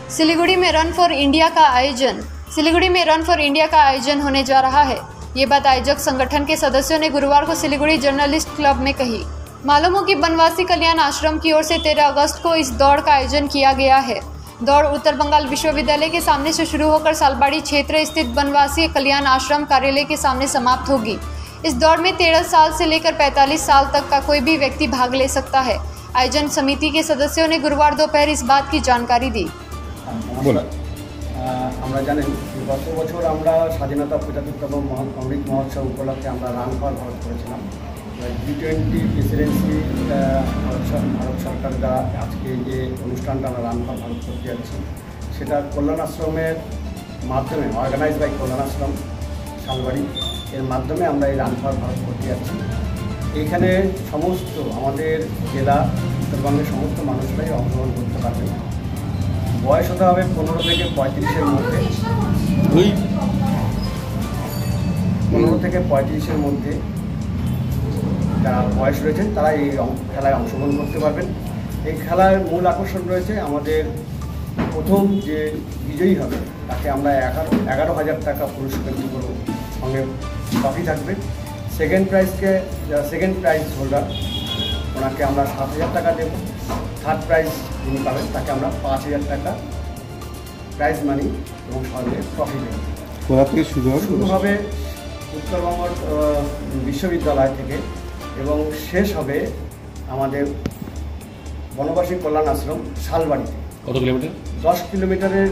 सिलीगुड़ी में run for India का आयोजन होने जा रहा है। ये बात आयोजक संगठन के सदस्यों ने गुरुवार को सिलीगुड़ी जर्नलिस्ट क्लब में कही। मालूम हो कि बनवासी कल्याण आश्रम की ओर से 13 अगस्त को इस दौड़ का आयोजन किया गया है। दौड़ उत्तर बंगाल विश्वविद्यालय के सामने से शुरू होकर सालबाड़ी क्षेत्र स्थित बनवासी कल्याण आश्रम कार्यालय के सामने समाप्त होगी। इस दौड़ में 13 साल से लेकर 45 साल तक का कोई भी व्यक्ति भाग ले सकता है। आयोजन समिति के सदस्यों ने गुरुवार दोपहर इस बात की जानकारी दी। আমরা জানেন গত বছর আমরা স্বাধীনতা ৭৫তম অমৃত মহোৎসব উপলক্ষে আমরা রান ফর ভারত করেছিলাম। G20 প্রেসিডেন্সি ভারত সরকার দ্বারা আজকে যে অনুষ্ঠানটা আমরা রান ফর ভারত করতে যাচ্ছি সেটা কল্যাণ আশ্রমের মাধ্যমে অর্গানাইজ বাই কল্যাণ আশ্রম শালবাড়ি এর মাধ্যমে আমরা এই রান ফর ভারত করতে যাচ্ছি। এইখানে সমস্ত আমাদের জেলা উত্তরবঙ্গের সমস্ত মানুষরাই অংশগ্রহণ করতে পারবেন। বয়স হতে হবে 15 থেকে 35-এর মধ্যে, 15 থেকে 35-এর মধ্যে যারা বয়স রয়েছেন তারা এই খেলায় অংশগ্রহণ করতে পারবেন। এই খেলার মূল আকর্ষণ রয়েছে আমাদের প্রথম যে বিজয়ী হবে তাকে আমরা 11,000 টাকা পুরস্কার দিব, সঙ্গে ট্রফি থাকবে। সেকেন্ড প্রাইজ হোল্ডার ওনাকে আমরা 7,000 টাকা দেব। থার্ড প্রাইজ যিনি পাবেন তাকে আমরা 5,000 টাকা প্রাইজ মানি এবং সঙ্গে ট্রফি দেব। কোথা থেকে শুরু হবে? উত্তরবঙ্গ বিশ্ববিদ্যালয় থেকে এবং শেষ হবে আমাদের বনবাসী কল্যাণ আশ্রম শালবাড়িতে। কত কিলোমিটার? 10 কিলোমিটারের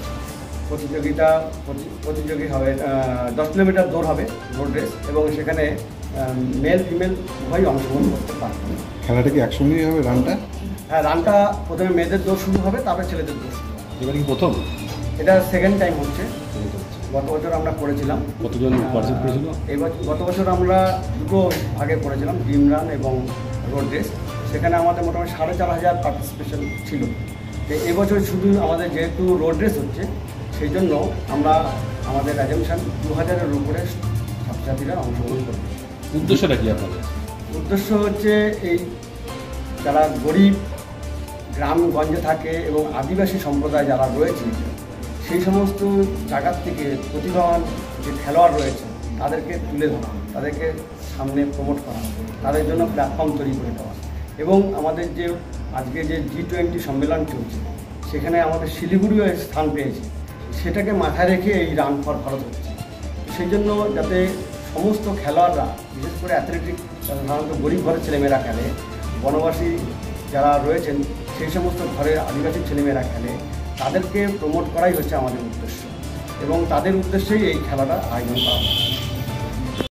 প্রতিযোগী হবে। 10 কিলোমিটার দৌড় হবে, রোড রেস, এবং সেখানে মেল ফিমেল উভয়ই অংশগ্রহণ করতে পারবে। খেলাটা কি একসঙ্গেই হবে রানটা? হ্যাঁ, রানটা প্রথমে মেয়েদের দৌড় শুরু হবে, তারপরে ছেলেদের দৌড় শুরু হবে। এবার কি প্রথম? এটা সেকেন্ড টাইম হচ্ছে। গত বছর আমরা করেছিলাম। কতজন পার্টিসিপেট করেছিল? গত বছর আমরা দুটো ভাগে করেছিলাম, ড্রিম রান এবং রোড রেস। সেখানে আমাদের মোটামুটি 4,500 পার্টিসিপেশন ছিল। তো এবছর শুধু আমাদের যেহেতু রোড রেস হচ্ছে সেই জন্য আমরা আমাদের অ্যাজাম্পশন 2,000-এর উপরে ছাত্রছাত্রীরা অংশগ্রহণ করবে। উদ্দেশ্যটা কি আপনাদের? উদ্দেশ্য হচ্ছে এই যারা গরিব গ্রামগঞ্জে থাকে এবং আদিবাসী সম্প্রদায় যারা রয়েছে সেই সমস্ত জায়গার থেকে প্রতিভাবান যে খেলোয়াড় রয়েছে তাদেরকে তুলে ধরা, তাদেরকে সামনে প্রমোট করা, তাদের জন্য প্ল্যাটফর্ম তৈরি করে দেওয়া। এবং আমাদের যে আজকে যে G20 সম্মেলন চলছে সেখানে আমাদের শিলিগুড়িও স্থান পেয়েছে, সেটাকে মাথায় রেখে এই রান ফর ভারত হচ্ছে। সেই জন্য যাতে সমস্ত খেলোয়াড়রা, বিশেষ করে অ্যাথলেটিক সাধারণত গরিব ঘরের ছেলেমেয়েরা খেলে, বনবাসী যারা রয়েছেন সেই সমস্ত ঘরের আদিবাসী ছেলেমেয়েরা খেলে, তাদেরকে প্রমোট করাই হচ্ছে আমাদের উদ্দেশ্য এবং তাদের উদ্দেশ্যেই এই খেলাটা আয়োজন করা হয়।